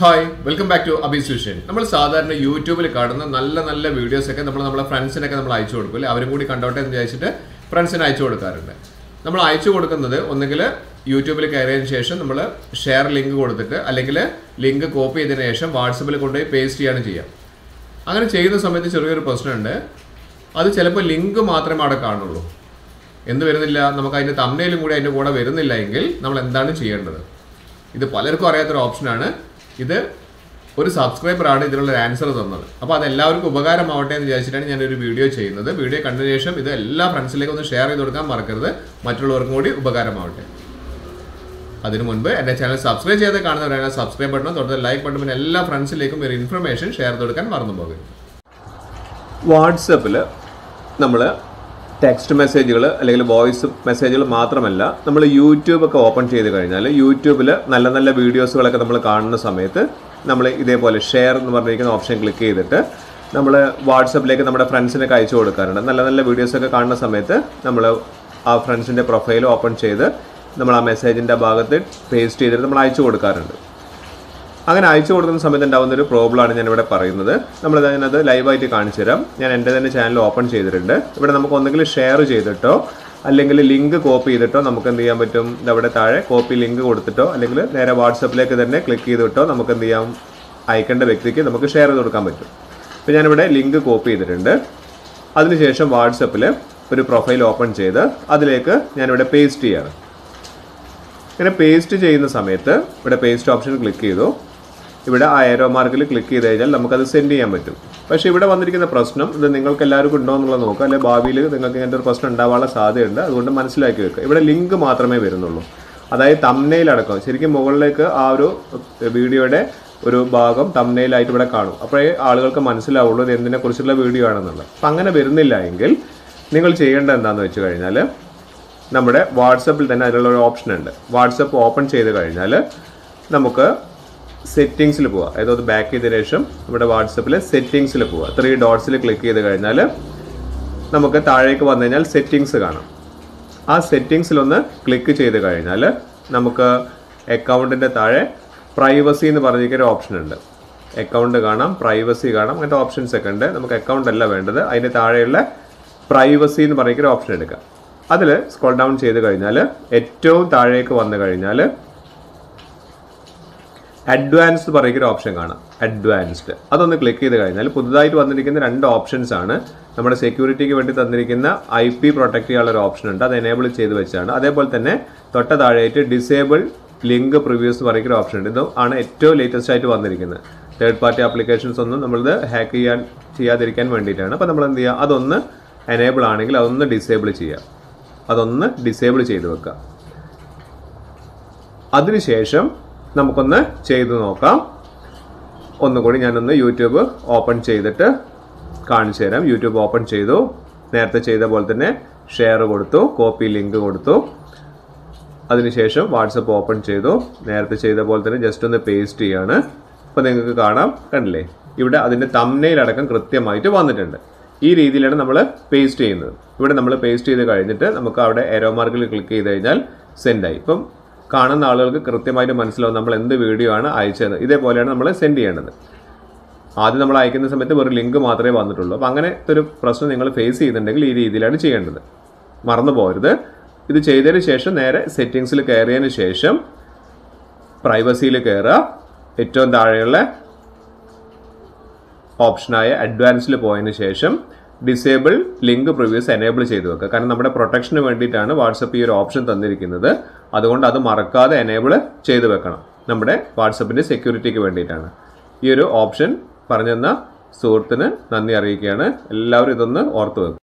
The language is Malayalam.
Hi welcome back to Abi's vision. നമ്മൾ സാധാരണ യൂട്യൂബിൽ കാണുന്ന നല്ല വീഡിയോസ് ഒക്കെ നമ്മളെ ഫ്രണ്ട്സിനൊക്കെ നമ്മൾ അയച്ചു കൊടുക്കും അല്ലേ, അവരും കൂടി കണ്ടോട്ടെ എന്ന് വിചാരിച്ചിട്ട് ഫ്രണ്ട്സിന് അയച്ചു കൊടുക്കാറുണ്ട്. നമ്മൾ അയച്ചു കൊടുക്കുന്നത് ഒന്നുകിൽ യൂട്യൂബിൽ കയറിയതിന് ശേഷം നമ്മൾ ഷെയർ ലിങ്ക് കൊടുത്തിട്ട് അല്ലെങ്കിൽ ലിങ്ക് കോപ്പി ചെയ്തതിന് ശേഷം വാട്സപ്പിൽ കൊണ്ടുപോയി പേസ്റ്റ് ചെയ്യാണ് ചെയ്യുക. അങ്ങനെ ചെയ്യുന്ന സമയത്ത് ചെറിയൊരു പ്രശ്നമുണ്ട്. അത് ചിലപ്പോൾ ലിങ്ക് മാത്രമേ അവിടെ കാണുള്ളൂ, എന്ത് വരുന്നില്ല, നമുക്ക് അതിൻ്റെ തംബ്നെയിലും കൂടി അതിൻ്റെ കൂടെ വരുന്നില്ല എങ്കിൽ നമ്മൾ എന്താണ് ചെയ്യേണ്ടത്? ഇത് പലർക്കും അറിയാത്തൊരു ഓപ്ഷനാണ്. ഇത് ഒരു സബ്സ്ക്രൈബറാണ് ഇതിനുള്ള ആൻസർ തന്നത്. അപ്പോൾ അതെല്ലാവർക്കും ഉപകാരമാവട്ടെ എന്ന് വിചാരിച്ചിട്ടാണ് ഞാനൊരു വീഡിയോ ചെയ്യുന്നത്. വീഡിയോ കണ്ടതിന് ശേഷം ഇത് എല്ലാ ഫ്രണ്ട്സിലേക്കും ഒന്ന് ഷെയർ ചെയ്ത് കൊടുക്കാൻ മറക്കരുത്, മറ്റുള്ളവർക്കും കൂടി ഉപകാരമാവട്ടെ. അതിനു മുൻപ് എൻ്റെ ചാനൽ സബ്സ്ക്രൈബ് ചെയ്ത് കാണുന്നവരാണ് സബ്സ്ക്രൈബ് ബട്ടണും തുടർന്ന് ലൈക്ക് ബട്ടണും പിന്നെ എല്ലാ ഫ്രണ്ട്സിലേക്കും ഒരു ഇൻഫർമേഷൻ ഷെയർ ചെയ്ത് കൊടുക്കാൻ മറന്നു പോകരുത്. വാട്സപ്പിൽ നമ്മൾ ടെക്സ്റ്റ് മെസ്സേജുകൾ അല്ലെങ്കിൽ വോയിസ് മെസ്സേജുകൾ മാത്രമല്ല, നമ്മൾ യൂട്യൂബൊക്കെ ഓപ്പൺ ചെയ്ത് കഴിഞ്ഞാൽ യൂട്യൂബിൽ നല്ല വീഡിയോസുകളൊക്കെ നമ്മൾ കാണുന്ന സമയത്ത് നമ്മൾ ഇതേപോലെ ഷെയർ എന്ന് പറഞ്ഞിരിക്കുന്ന ഓപ്ഷൻ ക്ലിക്ക് ചെയ്തിട്ട് നമ്മൾ വാട്സപ്പിലേക്ക് നമ്മുടെ ഫ്രണ്ട്സിനൊക്കെ അയച്ചു കൊടുക്കാറുണ്ട്. നല്ല വീഡിയോസൊക്കെ കാണുന്ന സമയത്ത് നമ്മൾ ആ ഫ്രണ്ട്സിൻ്റെ പ്രൊഫൈൽ ഓപ്പൺ ചെയ്ത് നമ്മൾ ആ മെസ്സേജിൻ്റെ ഭാഗത്ത് പേസ്റ്റ് ചെയ്തിട്ട് നമ്മൾ അയച്ചു കൊടുക്കാറുണ്ട്. അങ്ങനെ അയച്ചു കൊടുക്കുന്ന സമയത്ത് ഉണ്ടാകുന്നൊരു പ്രോബ്ലമാണ് ഞാനിവിടെ പറയുന്നത്. ഞാനത് ലൈവായിട്ട് കാണിച്ചു തരാം. ഞാൻ എൻ്റെ തന്നെ ചാനൽ ഓപ്പൺ ചെയ്തിട്ടുണ്ട്. ഇവിടെ നമുക്ക് ഒന്നുകിൽ ഷെയർ ചെയ്തിട്ടോ അല്ലെങ്കിൽ ലിങ്ക് കോപ്പി ചെയ്തിട്ടോ നമുക്ക് എന്ത് ചെയ്യാൻ പറ്റും, ഇതവിടെ താഴെ കോപ്പി ലിങ്ക് കൊടുത്തിട്ടോ അല്ലെങ്കിൽ നേരെ വാട്സപ്പിലേക്ക് തന്നെ ക്ലിക്ക് ചെയ്തിട്ടോ നമുക്ക് എന്ത് ചെയ്യാം, അയക്കേണ്ട വ്യക്തിക്ക് നമുക്ക് ഷെയർ ചെയ്ത് കൊടുക്കാൻ പറ്റും. അപ്പോൾ ഞാനിവിടെ ലിങ്ക് കോപ്പി ചെയ്തിട്ടുണ്ട്. അതിനുശേഷം വാട്സപ്പിൽ ഒരു പ്രൊഫൈൽ ഓപ്പൺ ചെയ്ത് അതിലേക്ക് ഞാനിവിടെ പേസ്റ്റ് ചെയ്യാണ്. ഇങ്ങനെ പേസ്റ്റ് ചെയ്യുന്ന സമയത്ത് ഇവിടെ പേസ്റ്റ് ഓപ്ഷൻ ക്ലിക്ക് ചെയ്തു. ഇവിടെ ആ ഏരോ മാർക്കിൽ ക്ലിക്ക് ചെയ്ത് കഴിഞ്ഞാൽ നമുക്കത് സെൻഡ് ചെയ്യാൻ പറ്റും. പക്ഷേ ഇവിടെ വന്നിരിക്കുന്ന പ്രശ്നം, ഇത് നിങ്ങൾക്ക് എല്ലാവർക്കും ഉണ്ടോ എന്നുള്ളത് നോക്കുക, അല്ലെങ്കിൽ ഭാവിയിൽ നിങ്ങൾക്ക് ഇങ്ങനത്തെ ഒരു പ്രശ്നം ഉണ്ടാവാനുള്ള സാധ്യതയുണ്ട്. അതുകൊണ്ട് മനസ്സിലാക്കി വെക്കുക. ഇവിടെ ലിങ്ക് മാത്രമേ വരുന്നുള്ളൂ, അതായത് തംബ്നെയിൽ അടക്കം. ശരിക്കും മുകളിലേക്ക് ആ ഒരു വീഡിയോയുടെ ഒരു ഭാഗം തംബ്നെയിലായിട്ട് ഇവിടെ കാണും. അപ്പോഴേ ആളുകൾക്ക് മനസ്സിലാവുള്ളൂ ഇത് എന്തിനെക്കുറിച്ചുള്ള വീഡിയോ ആണെന്നുള്ളത്. അപ്പം അങ്ങനെ വരുന്നില്ല എങ്കിൽ നിങ്ങൾ ചെയ്യേണ്ടത് എന്താണെന്ന് വെച്ച് കഴിഞ്ഞാൽ, നമ്മുടെ വാട്സപ്പിൽ തന്നെ അതിനുള്ള ഒരു ഓപ്ഷൻ ഉണ്ട്. വാട്സപ്പ് ഓപ്പൺ ചെയ്ത് കഴിഞ്ഞാൽ നമുക്ക് സെറ്റിങ്സിൽ പോവുക. അതായത് അത് ബാക്ക് ചെയ്തതിനു ശേഷം നമ്മുടെ വാട്സപ്പിൽ സെറ്റിങ്സിൽ പോവുക. 3 ഡോട്ട്സിൽ ക്ലിക്ക് ചെയ്ത് കഴിഞ്ഞാൽ നമുക്ക് താഴേക്ക് വന്നു കഴിഞ്ഞാൽ സെറ്റിങ്സ് കാണാം. ആ സെറ്റിങ്സിലൊന്ന് ക്ലിക്ക് ചെയ്ത് കഴിഞ്ഞാൽ നമുക്ക് അക്കൗണ്ടിൻ്റെ താഴെ പ്രൈവസി എന്ന് പറഞ്ഞിരിക്കുന്ന ഓപ്ഷൻ ഉണ്ട്. അക്കൗണ്ട് കാണാം, പ്രൈവസി കാണാം, അങ്ങനത്തെ ഓപ്ഷൻസ് ഒക്കെ ഉണ്ട്. നമുക്ക് അക്കൗണ്ട് അല്ല വേണ്ടത്, അതിൻ്റെ താഴെയുള്ള പ്രൈവസി എന്ന് പറഞ്ഞിരിക്കുന്ന ഓപ്ഷൻ എടുക്കാം. അതിൽ സ്ക്രോൾ ഡൗൺ ചെയ്ത് കഴിഞ്ഞാൽ ഏറ്റവും താഴേക്ക് വന്നു കഴിഞ്ഞാൽ അഡ്വാൻസ്ഡ് പറയുന്ന ഓപ്ഷൻ കാണാം. അഡ്വാൻസ്ഡ് അതൊന്ന് ക്ലിക്ക് ചെയ്ത് കഴിഞ്ഞാൽ പുതുതായിട്ട് വന്നിരിക്കുന്ന 2 ഓപ്ഷൻസ് ആണ്. നമ്മുടെ സെക്യൂരിറ്റിക്ക് വേണ്ടി തന്നിരിക്കുന്ന IP പ്രൊട്ടക്ട് ചെയ്യാനുള്ള ഒരു ഓപ്ഷൻ ഉണ്ട്, അത് എനേബിൾ ചെയ്ത് വെച്ചാണ്. അതേപോലെ തന്നെ തൊട്ട താഴെയായിട്ട് ഡിസേബിൾ ലിങ്ക് പ്രിവ്യൂസ് പറയുന്ന ഓപ്ഷൻ ഉണ്ട്. ഇത് ആണ് ഏറ്റവും ലേറ്റസ്റ്റ് ആയിട്ട് വന്നിരിക്കുന്നത്. തേർഡ് പാർട്ടി ആപ്ലിക്കേഷൻസ് ഒന്നും നമ്മളിത് ഹാക്ക് ചെയ്യാതിരിക്കാൻ വേണ്ടിയിട്ടാണ്. അപ്പോൾ നമ്മൾ എന്ത് ചെയ്യുക, അതൊന്ന് എനേബിൾ ആണെങ്കിൽ അതൊന്ന് ഡിസേബിൾ ചെയ്യുക, അതൊന്ന് ഡിസേബിൾ ചെയ്ത് വെക്കുക. അതിനുശേഷം നമുക്കൊന്ന് ചെയ്ത് നോക്കാം. ഒന്നുകൂടി ഞാനൊന്ന് യൂട്യൂബ് ഓപ്പൺ ചെയ്തിട്ട് കാണിച്ചു തരാം. യൂട്യൂബ് ഓപ്പൺ ചെയ്തു, നേരത്തെ ചെയ്ത പോലെ തന്നെ ഷെയർ കൊടുത്തു, കോപ്പി ലിങ്ക് കൊടുത്തു. അതിനുശേഷം വാട്സപ്പ് ഓപ്പൺ ചെയ്തു, നേരത്തെ ചെയ്ത പോലെ തന്നെ ജസ്റ്റ് ഒന്ന് പേസ്റ്റ് ചെയ്യാണ്. അപ്പോൾ നിങ്ങൾക്ക് കാണാം, കണ്ടില്ലേ, ഇവിടെ അതിൻ്റെ തംബ്നെയിൽ അടക്കം കൃത്യമായിട്ട് വന്നിട്ടുണ്ട്. ഈ രീതിയിലാണ് നമ്മൾ പേസ്റ്റ് ചെയ്യുന്നത്. ഇവിടെ നമ്മൾ പേസ്റ്റ് ചെയ്ത് കഴിഞ്ഞിട്ട് നമുക്ക് അവിടെ ഏരോ മാർക്കിൽ ക്ലിക്ക് ചെയ്ത് കഴിഞ്ഞാൽ സെൻഡായി. ഇപ്പം കാണുന്ന ആളുകൾക്ക് കൃത്യമായിട്ട് മനസ്സിലാവും നമ്മൾ എന്ത് വീഡിയോ ആണ് അയച്ചത്. ഇതേപോലെയാണ് നമ്മൾ സെൻഡ് ചെയ്യേണ്ടത്. ആദ്യം നമ്മൾ അയക്കുന്ന സമയത്ത് വെറും ലിങ്ക് മാത്രമേ വന്നിട്ടുള്ളൂ. അപ്പോൾ അങ്ങനത്തെ ഒരു പ്രശ്നം നിങ്ങൾ ഫേസ് ചെയ്യുന്നുണ്ടെങ്കിൽ ഈ രീതിയിലാണ് ചെയ്യേണ്ടത്. മറന്നു പോകരുത്. ഇത് ചെയ്തതിന് ശേഷം നേരെ സെറ്റിങ്സിൽ കയറിയതിന് ശേഷം പ്രൈവസിയിൽ കയറുക. ഏറ്റവും താഴെയുള്ള ഓപ്ഷനായ അഡ്വാൻസിൽ പോയതിന് ശേഷം ഡിസേബിൾ ലിങ്ക് പ്രിവ്യൂസ് എനേബിൾ ചെയ്ത് വെക്കുക. കാരണം നമ്മുടെ പ്രൊട്ടക്ഷന് വേണ്ടിയിട്ടാണ് വാട്സപ്പ് ഈ ഒരു ഓപ്ഷൻ തന്നിരിക്കുന്നത്. അതുകൊണ്ട് അത് മറക്കാതെ എനേബിൾ ചെയ്ത് വെക്കണം. നമ്മുടെ വാട്സപ്പിൻ്റെ സെക്യൂരിറ്റിക്ക് വേണ്ടിയിട്ടാണ്. ഈ ഒരു ഓപ്ഷൻ പറഞ്ഞു തന്ന സുഹൃത്തിന് നന്ദി അറിയിക്കുകയാണ്. എല്ലാവരും ഇതൊന്ന് ഓർത്ത് വെക്കുക.